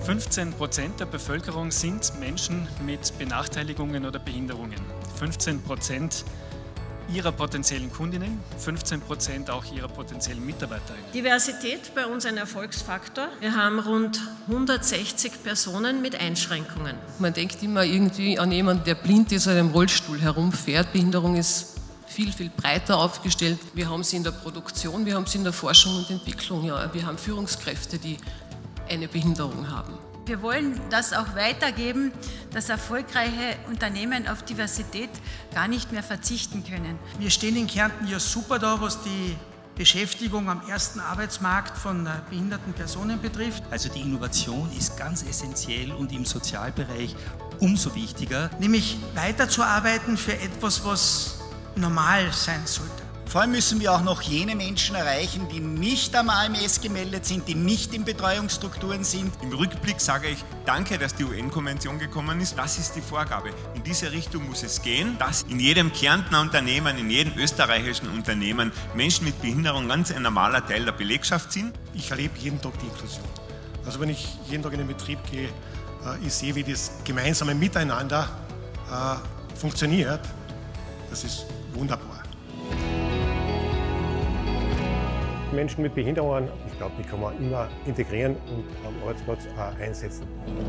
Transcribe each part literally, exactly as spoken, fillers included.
fünfzehn Prozent der Bevölkerung sind Menschen mit Benachteiligungen oder Behinderungen. fünfzehn Prozent ihrer potenziellen Kundinnen, fünfzehn Prozent auch ihrer potenziellen Mitarbeiterinnen. Diversität bei uns ein Erfolgsfaktor. Wir haben rund hundertsechzig Personen mit Einschränkungen. Man denkt immer irgendwie an jemanden, der blind ist oder im Rollstuhl herumfährt. Behinderung ist viel, viel breiter aufgestellt. Wir haben sie in der Produktion, wir haben sie in der Forschung und Entwicklung. Ja. Wir haben Führungskräfte, die eine Behinderung haben. Wir wollen das auch weitergeben, dass erfolgreiche Unternehmen auf Diversität gar nicht mehr verzichten können. Wir stehen in Kärnten ja super da, was die Beschäftigung am ersten Arbeitsmarkt von behinderten Personen betrifft. Also die Innovation ist ganz essentiell und im Sozialbereich umso wichtiger. Nämlich weiterzuarbeiten für etwas, was normal sein sollte. Vor allem müssen wir auch noch jene Menschen erreichen, die nicht am A M S gemeldet sind, die nicht in Betreuungsstrukturen sind. Im Rückblick sage ich, danke, dass die U N-Konvention gekommen ist. Das ist die Vorgabe. In diese Richtung muss es gehen, dass in jedem Kärntner Unternehmen, in jedem österreichischen Unternehmen Menschen mit Behinderung ganz ein normaler Teil der Belegschaft sind. Ich erlebe jeden Tag die Inklusion. Also wenn ich jeden Tag in den Betrieb gehe, ich sehe, wie das gemeinsame Miteinander äh, funktioniert. Das ist wunderbar. Menschen mit Behinderungen, ich glaube, die kann man immer integrieren und am Arbeitsplatz auch einsetzen.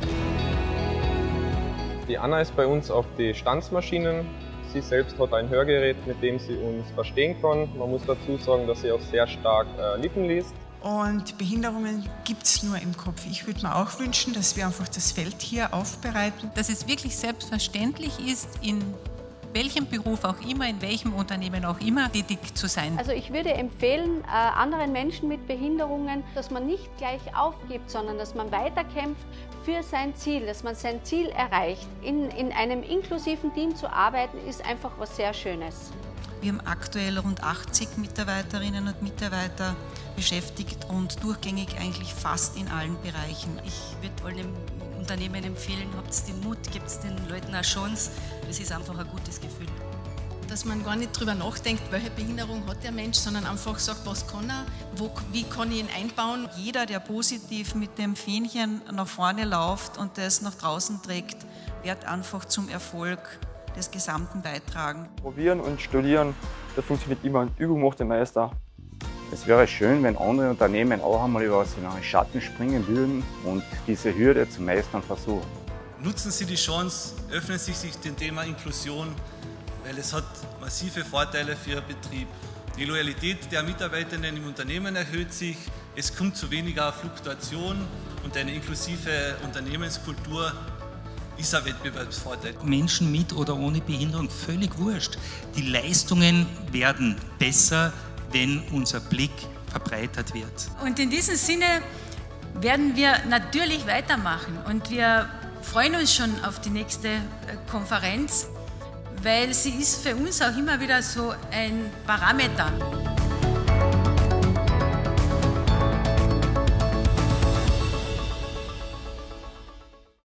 Die Anna ist bei uns auf die Stanzmaschinen. Sie selbst hat ein Hörgerät, mit dem sie uns verstehen kann. Man muss dazu sagen, dass sie auch sehr stark äh, Lippen liest. Und Behinderungen gibt es nur im Kopf. Ich würde mir auch wünschen, dass wir einfach das Feld hier aufbereiten. Dass es wirklich selbstverständlich ist, in welchem Beruf auch immer, in welchem Unternehmen auch immer, tätig zu sein. Also ich würde empfehlen, äh, anderen Menschen mit Behinderungen, dass man nicht gleich aufgibt, sondern dass man weiterkämpft für sein Ziel, dass man sein Ziel erreicht. In, in einem inklusiven Team zu arbeiten, ist einfach was sehr Schönes. Wir haben aktuell rund achtzig Mitarbeiterinnen und Mitarbeiter beschäftigt und durchgängig eigentlich fast in allen Bereichen. Ich würde allen Unternehmen empfehlen, habt den Mut, gebt den Leuten eine Chance. Das ist einfach ein gutes Gefühl. Dass man gar nicht darüber nachdenkt, welche Behinderung hat der Mensch, sondern einfach sagt, was kann er, wo, wie kann ich ihn einbauen. Jeder, der positiv mit dem Fähnchen nach vorne läuft und das nach draußen trägt, wird einfach zum Erfolg des Gesamten beitragen. Probieren und studieren, das funktioniert immer. Übung macht den Meister. Es wäre schön, wenn andere Unternehmen auch einmal über seinen Schatten springen würden und diese Hürde zu meistern versuchen. Nutzen Sie die Chance, öffnen Sie sich dem Thema Inklusion, weil es hat massive Vorteile für Ihren Betrieb. Die Loyalität der Mitarbeiterinnen im Unternehmen erhöht sich, es kommt zu weniger Fluktuation und eine inklusive Unternehmenskultur ist ein Wettbewerbsvorteil. Menschen mit oder ohne Behinderung, völlig wurscht. Die Leistungen werden besser, wenn unser Blick verbreitert wird. Und in diesem Sinne werden wir natürlich weitermachen und wir freuen uns schon auf die nächste Konferenz, weil sie ist für uns auch immer wieder so ein Parameter.